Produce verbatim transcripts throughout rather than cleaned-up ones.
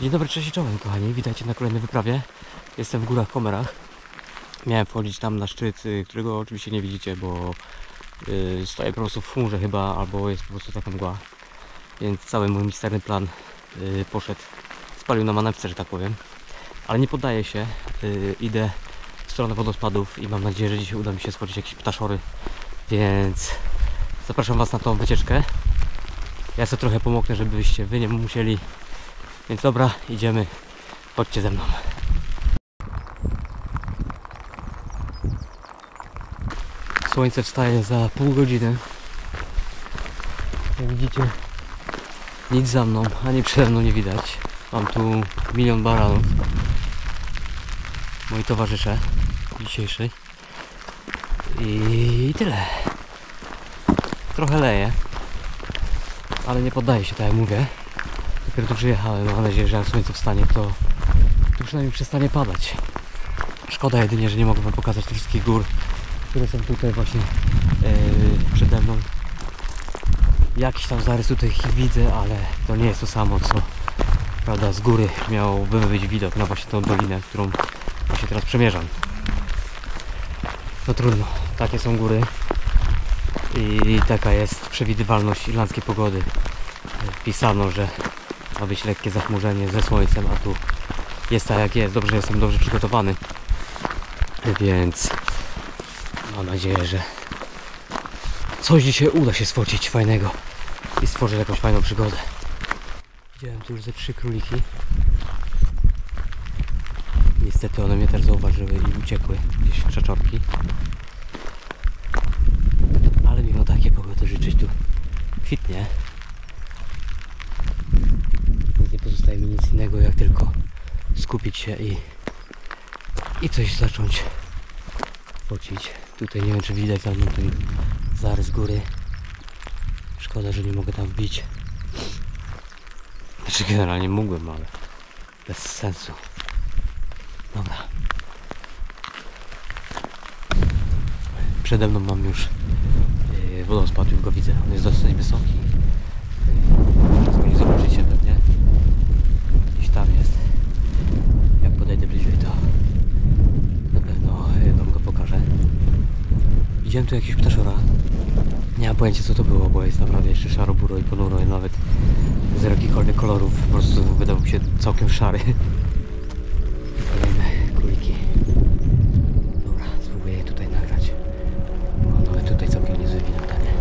Dzień dobry, cześć i czołem kochani, witajcie na kolejnej wyprawie. Jestem w górach Komerach. Miałem wchodzić tam na szczyt, którego oczywiście nie widzicie, bo yy, stoję po prostu w chmurze chyba, albo jest po prostu taka mgła. Więc cały mój misterny plan yy, poszedł, spalił na manewce, że tak powiem. Ale nie poddaję się, yy, idę w stronę wodospadów i mam nadzieję, że dzisiaj uda mi się stworzyć jakieś ptaszory. Więc zapraszam Was na tą wycieczkę. Ja sobie trochę pomogę, żebyście Wy nie musieli. Więc dobra, idziemy, chodźcie ze mną. Słońce wstaje za pół godziny. Jak widzicie, nic za mną, ani przede mną nie widać. Mam tu milion baranów. Moi towarzysze dzisiejszej. I tyle. Trochę leje, ale nie poddaję się, tak jak mówię. Dopiero tu przyjechałem, mam nadzieję, że jak słońce wstanie, to, to przynajmniej przestanie padać. Szkoda jedynie, że nie mogę Wam pokazać tych wszystkich gór, które są tutaj właśnie yy, przede mną. Jakiś tam zarys tutaj ich widzę, ale to nie jest to samo, co prawda z góry miałby być widok na właśnie tą dolinę, którą właśnie teraz przemierzam. No trudno, takie są góry i taka jest przewidywalność irlandzkiej pogody. Pisano, że ma być lekkie zachmurzenie ze słońcem, a tu jest tak jak jest. Dobrze, że jestem dobrze przygotowany, więc mam nadzieję, że coś dzisiaj uda się stworzyć fajnego i stworzyć jakąś fajną przygodę. Widziałem tu już ze trzy króliki. Niestety one mnie też zauważyły i uciekły gdzieś w krzaczorki. Ale mimo takiej pogody życzyć tu kwitnie. Nie pozostaje mi nic innego, jak tylko skupić się i, i coś zacząć focić. Tutaj nie wiem, czy widać za mną ten zarys góry. Szkoda, że nie mogę tam wbić. Znaczy generalnie mógłbym, ale bez sensu. Dobra. Przede mną mam już yy, wodospad, już go widzę. On jest dosyć wysoki. Yy, nie zobaczycie pewnie. Gdzieś tam jest. Jak podejdę bliżej, to na pewno yy, Wam go pokażę. Widziałem tu jakiegoś ptaszora. Nie mam pojęcia, co to było, bo jest naprawdę jeszcze szaro-buro i ponuro i nawet z jakichkolwiek kolorów. Po prostu wydał mi się całkiem szary. Kolejne króliki. Dobra, spróbuję je tutaj nagrać. Bo nawet tutaj całkiem niezły widok daje.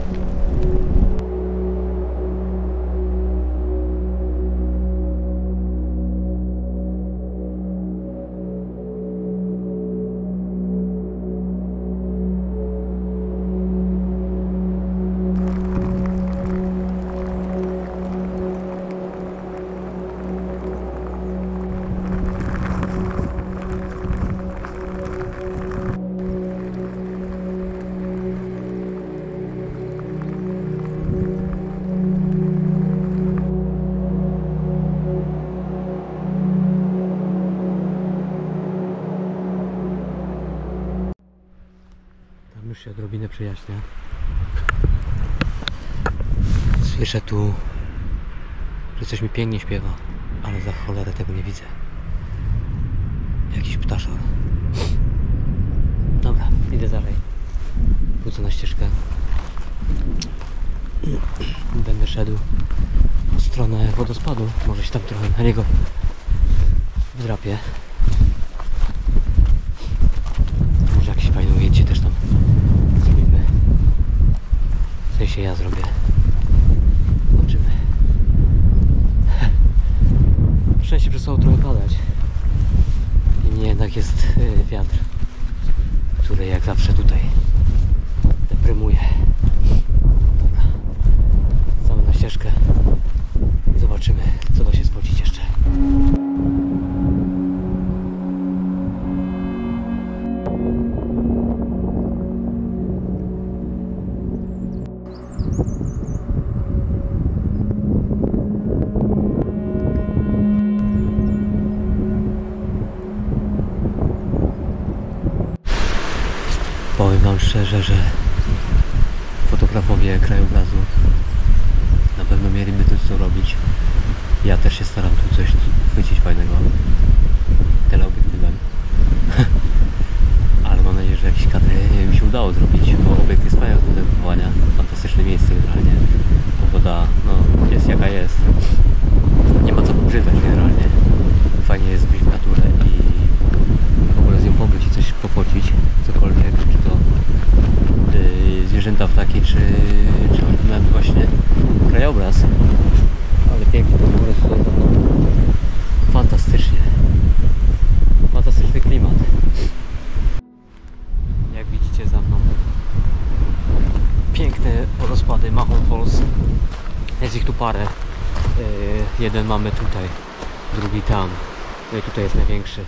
Już się odrobinę przejaśnia. Słyszę tu, że coś mi pięknie śpiewa, ale za cholerę tego nie widzę. Jakiś ptaszor. Dobra, idę dalej. Wrócę na ścieżkę. Będę szedł w stronę wodospadu. Może się tam trochę na niego wdrapię. Może jakieś fajne ujęcie też tam zrobimy. W sensie ja zrobię. Zobaczymy. Szczęście przestało trochę padać. Niemniej jednak jest wiatr, który jak zawsze tutaj deprymuje. Dobra. Wracamy na ścieżkę i zobaczymy, co da się spocić jeszcze. Powiem Wam szczerze, że fotografowie krajobrazu na pewno mieliby to co robić. Ja też się staram tu coś chwycić parę. Yy, jeden mamy tutaj, drugi tam. No i tutaj jest największy.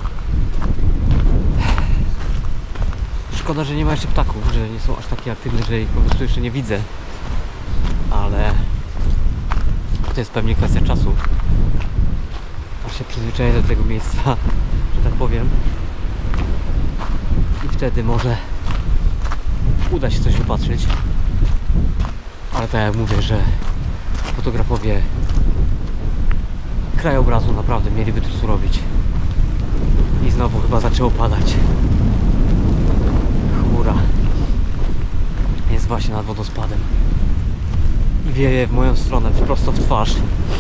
Szkoda, że nie ma jeszcze ptaków, że nie są aż takie aktywne, że ich po prostu jeszcze nie widzę. Ale to jest pewnie kwestia czasu. Aż się przyzwyczaję do tego miejsca, że tak powiem. I wtedy może uda się coś wypatrzyć. Ale tak jak mówię, że fotografowie krajobrazu naprawdę mieliby to co robić. I znowu chyba zaczęło padać. Chmura jest właśnie nad wodospadem i wieje w moją stronę, prosto w twarz.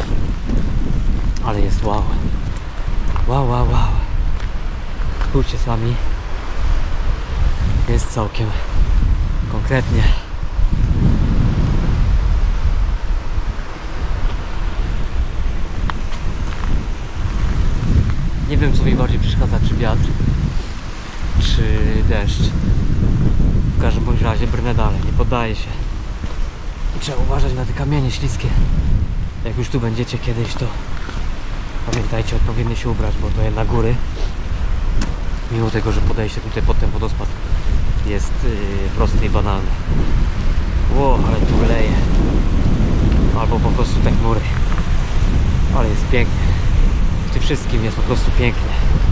Ale jest wow. Wow, wow, wow. Spójrzcie sami. Jest całkiem konkretnie. Nie wiem, co mi bardziej przeszkadza, czy wiatr, czy deszcz. W każdym bądź razie brnę dalej, nie poddaję się. I trzeba uważać na te kamienie śliskie. Jak już tu będziecie kiedyś, to pamiętajcie odpowiednio się ubrać, bo to jednak góry. Mimo tego, że podejście tutaj pod ten wodospad jest yy, proste i banalne. Ło, ale tu leje. Albo po prostu te chmury. Ale jest pięknie. W tym wszystkim jest po prostu pięknie.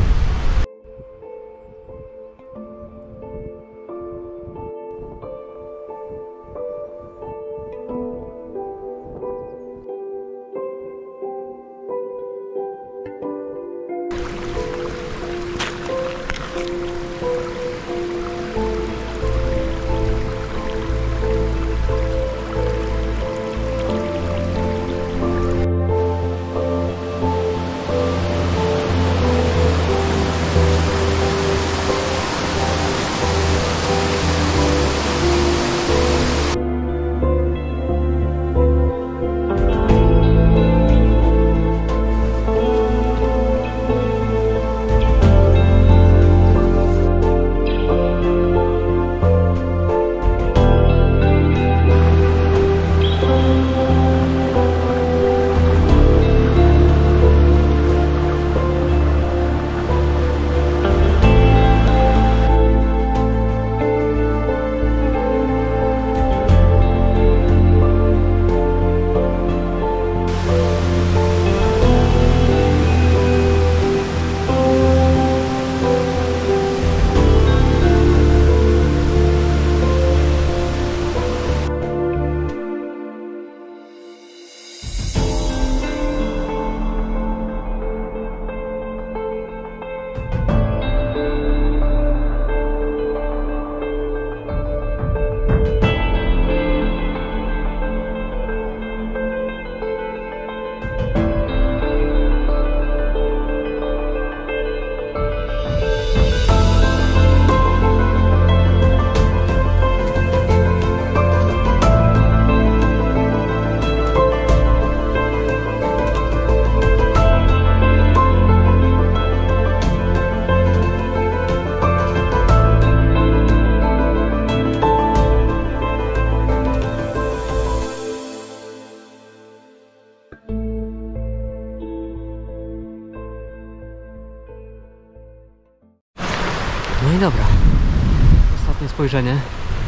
No i dobra, ostatnie spojrzenie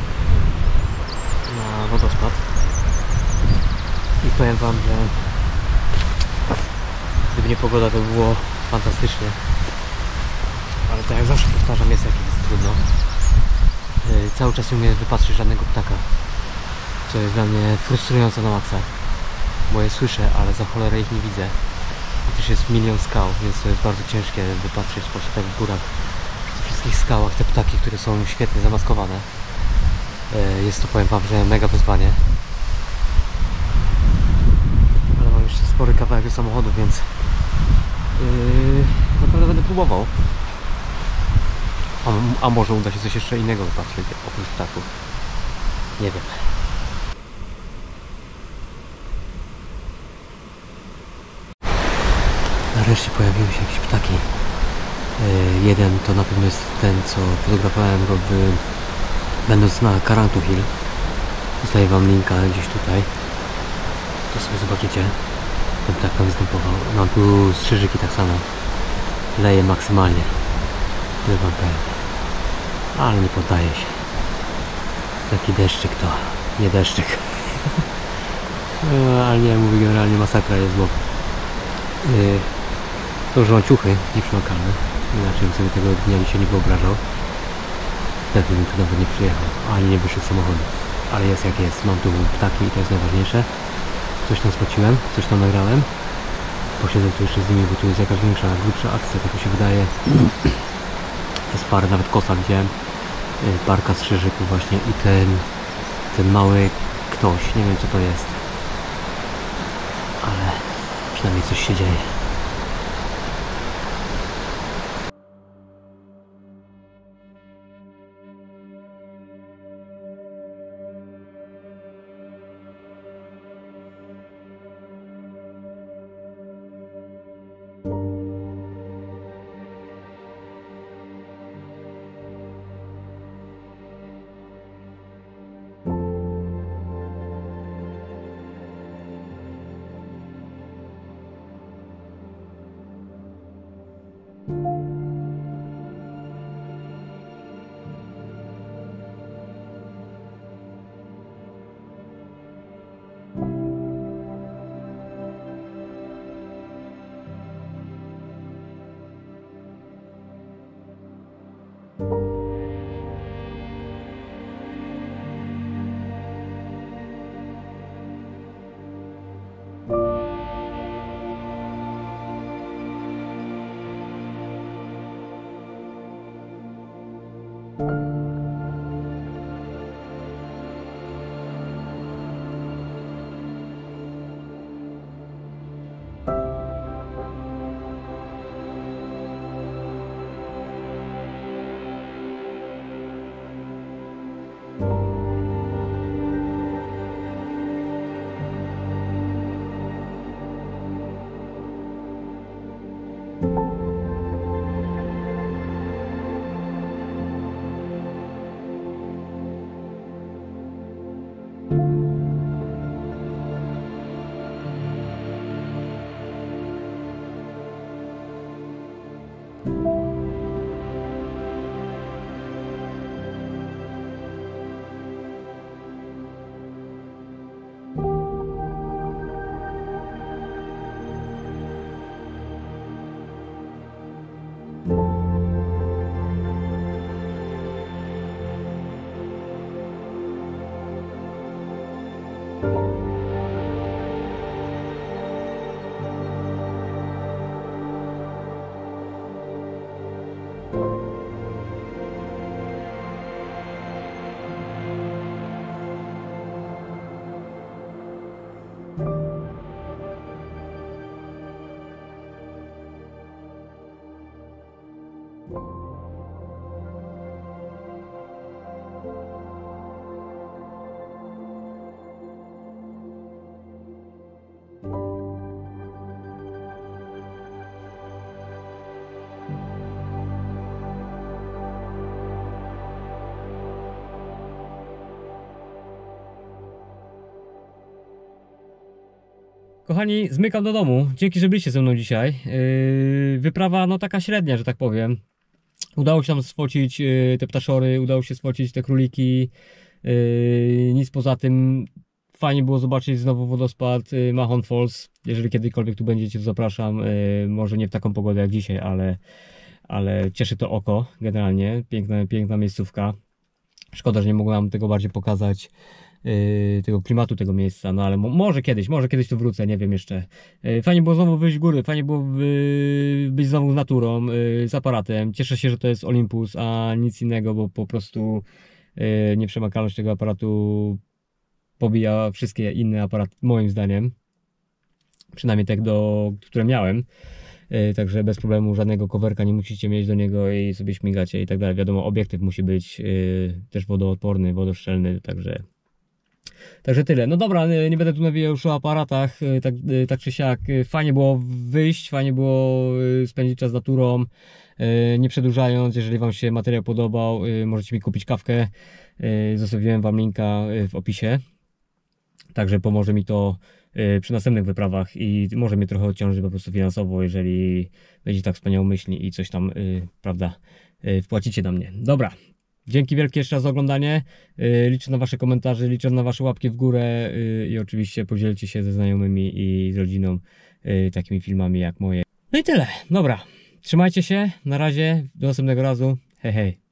na wodospad i powiem wam, że gdyby nie pogoda, to by było fantastycznie, ale tak jak zawsze powtarzam, jest jak jest trudno. Yy, cały czas nie umiem wypatrzyć żadnego ptaka, co jest dla mnie frustrujące na maksa, bo je słyszę, ale za cholerę ich nie widzę. I też jest milion skał, więc to jest bardzo ciężkie wypatrzyć właśnie tak w górach, w wszystkich skałach, te ptaki, które są świetnie zamaskowane. Jest to, powiem wam, że mega wyzwanie. Ale mam jeszcze spory kawałek do samochodu, więc yy, naprawdę będę próbował. A, a może uda się coś jeszcze innego wypatrzyć oprócz ptaków. Nie wiem. Nareszcie pojawiły się jakieś ptaki. Yy, jeden to na pewno jest ten, co fotografowałem go w, będąc na Karantu Hill. Zostawię wam linka gdzieś tutaj. to sobie zobaczycie. Ten ptak tam występował. No tu strzyżyki tak samo. Leje maksymalnie. Tyle wam powiem. Ale nie poddaje się. Taki deszczyk to. Nie deszczyk. No, ale nie, mówię, generalnie masakra jest, bo yy, to, że mam ciuchy nieprzemakalne. Inaczej bym sobie tego dnia dzisiaj nie wyobrażał. Wtedy bym tu nawet nie przyjechał, ani nie wyszedł z samochodu. Ale jest jak jest. Mam tu ptaki i to jest najważniejsze. Coś tam spłaciłem, coś tam nagrałem. Posiedzę tu jeszcze z nimi, bo tu jest jakaś większa, grubsza akcja, tak mi się wydaje. Jest parę, nawet kosa widziałem. Parka strzyżyków właśnie i ten, ten mały ktoś, nie wiem co to jest. Ale przynajmniej coś się dzieje. Kochani, zmykam do domu. Dzięki, że byliście ze mną dzisiaj. Yy, wyprawa no taka średnia, że tak powiem. Udało się tam sfocić yy, te ptaszory, udało się sfocić te króliki. Yy, nic poza tym. Fajnie było zobaczyć znowu wodospad yy, Mahon Falls. Jeżeli kiedykolwiek tu będziecie, to zapraszam. Yy, może nie w taką pogodę jak dzisiaj, ale, ale cieszy to oko generalnie. Piękna, piękna miejscówka. Szkoda, że nie mogłem tego bardziej pokazać. Yy, tego klimatu tego miejsca, no ale mo może kiedyś, może kiedyś tu wrócę, nie wiem jeszcze. Yy, fajnie było znowu wyjść w góry, fajnie było yy, być znowu z naturą, yy, z aparatem. Cieszę się, że to jest Olympus, a nic innego, bo po prostu yy, nieprzemakalność tego aparatu pobija wszystkie inne aparaty, moim zdaniem. Przynajmniej tak, do, które miałem. Yy, także bez problemu żadnego coverka nie musicie mieć do niego i sobie śmigacie i tak dalej. Wiadomo, obiektyw musi być yy, też wodoodporny, wodoszczelny, także Także tyle. No dobra, nie będę tu nawijał już o aparatach, tak, tak czy siak. Fajnie było wyjść, fajnie było spędzić czas z naturą, nie przedłużając. Jeżeli wam się materiał podobał, możecie mi kupić kawkę. Zostawiłem wam linka w opisie. Także pomoże mi to y, przy następnych wyprawach i może mnie trochę odciąży po prostu finansowo, jeżeli będzie tak wspaniałomyślnie i coś tam, y, prawda, y, wpłacicie do mnie. Dobra. Dzięki wielkie jeszcze raz za oglądanie. Yy, liczę na wasze komentarze, liczę na wasze łapki w górę yy, i oczywiście podzielcie się ze znajomymi i z rodziną yy, takimi filmami jak moje. No i tyle. Dobra. Trzymajcie się. Na razie. Do następnego razu. Hej, hej.